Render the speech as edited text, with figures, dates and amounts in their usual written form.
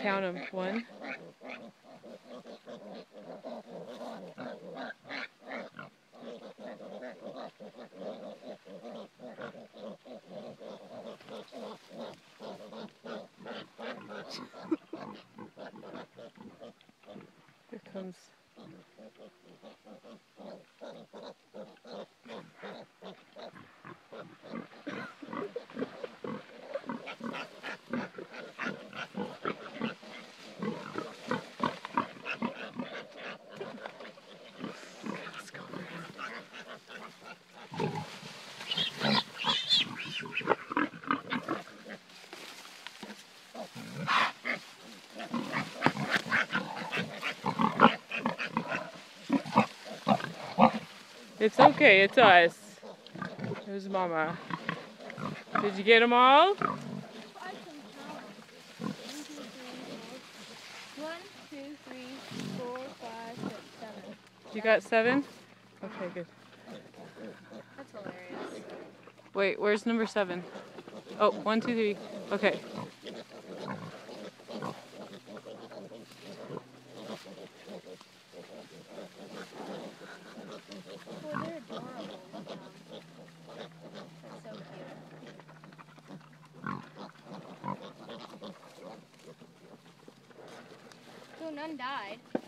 count them. 1. Here comes. Let's go. It's okay, it's us. There's Mama. Did you get them all? 1, 2, 3, 4, 5, 6, 7. You got 7? Okay, good. That's hilarious. Wait, where's number 7? Oh, 1, 2, 3. Okay. Well, they're adorable. That's so cute. So none died.